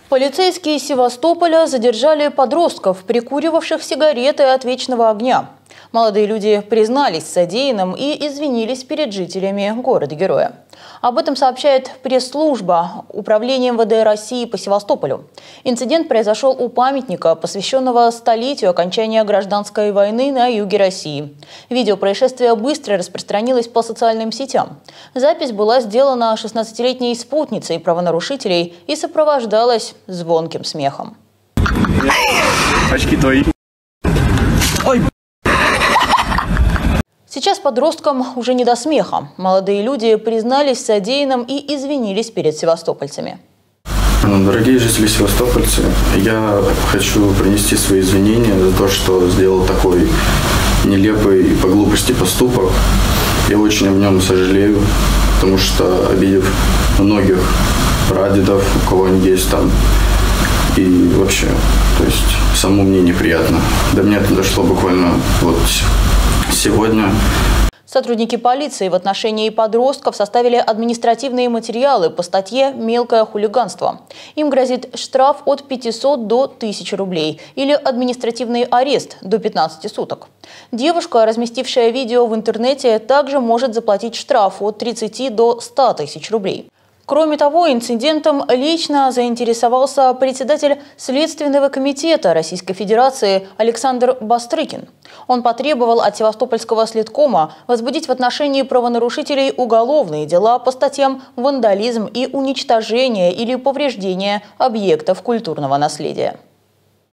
Полицейские Севастополя задержали подростков, прикуривавших сигареты от вечного огня. Молодые люди признались в содеянном и извинились перед жителями города-героя. Об этом сообщает пресс-служба Управления МВД России по Севастополю. Инцидент произошел у памятника, посвященного столетию окончания гражданской войны на юге России. Видео происшествия быстро распространилось по социальным сетям. Запись была сделана 16-летней спутницей правонарушителей и сопровождалась звонким смехом. Очки твои. Ой. Сейчас подросткам уже не до смеха. Молодые люди признались в содеянном и извинились перед севастопольцами. Дорогие жители Севастопольца, я хочу принести свои извинения за то, что сделал такой нелепый по глупости поступок. Я очень в нем сожалею, потому что, обидев многих прадедов, у кого они есть там, и вообще, то есть самому мне неприятно. До меня это дошло буквально вот сегодня. Сотрудники полиции в отношении подростков составили административные материалы по статье «Мелкое хулиганство». Им грозит штраф от 500 до 1000 рублей или административный арест до 15 суток. Девушка, разместившая видео в интернете, также может заплатить штраф от 30 до 100 тысяч рублей. Кроме того, инцидентом лично заинтересовался председатель Следственного комитета Российской Федерации Александр Бастрыкин. Он потребовал от Севастопольского следкома возбудить в отношении правонарушителей уголовные дела по статьям «Вандализм» и «Уничтожение или повреждение объектов культурного наследия».